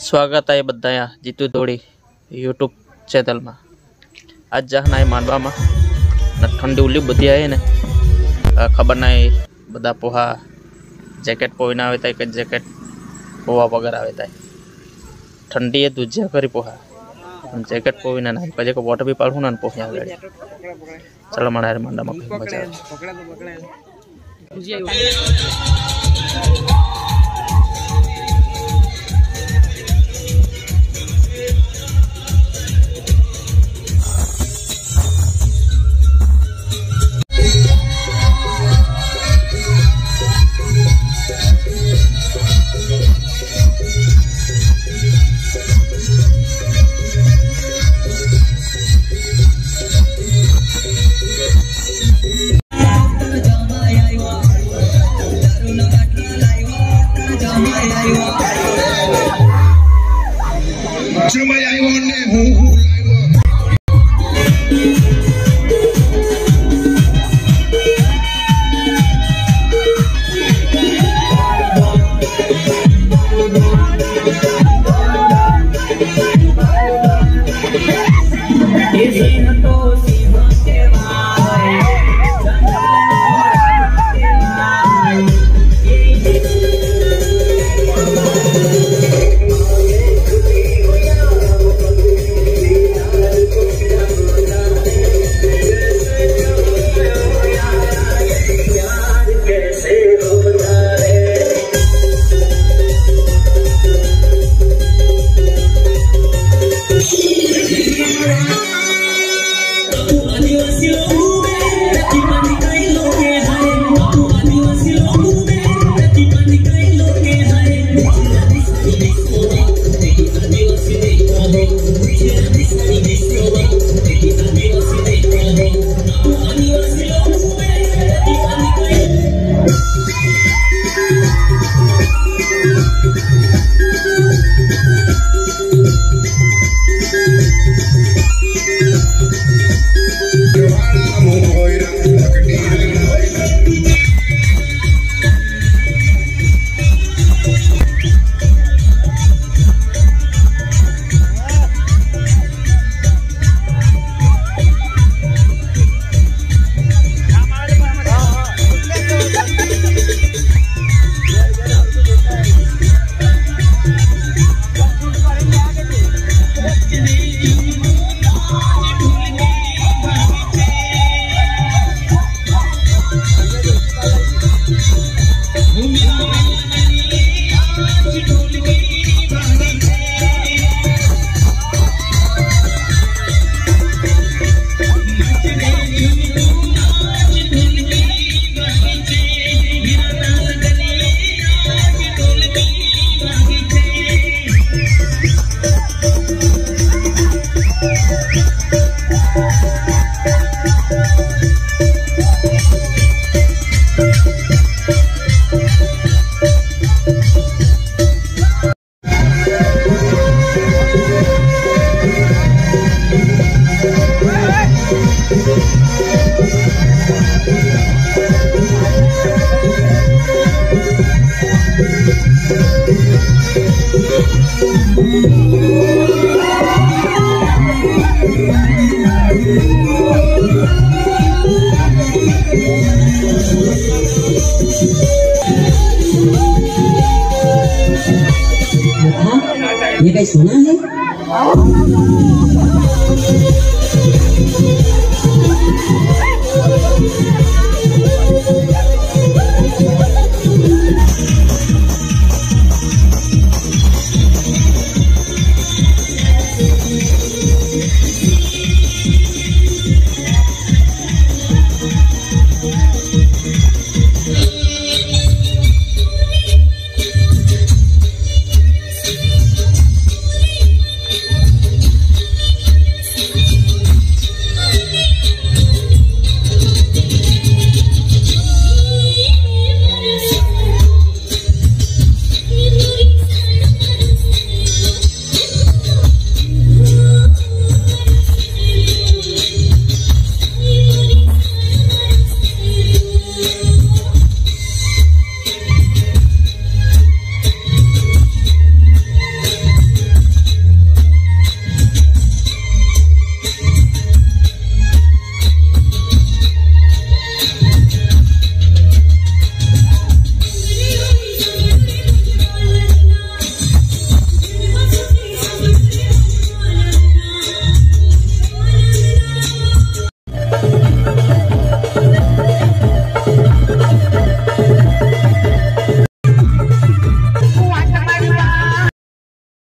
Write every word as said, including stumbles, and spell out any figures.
स्वागत है बधाया जीतू धोड़ी यूट्यूब चैनल में। आज जहाँ मांडवा में ठंडी उली बधी आई ने खबर नहीं बदा पोहा जैकेट पोईने आवे था एक जैकेट पोहा वगैर आवे था ठंडी है दूजिया करी पोहा जैकेट पोईने ना पजे को वोटर भी पाड़ू ना पोहे आगे चलो मना मांडा में मजा ये कहीं सुना है?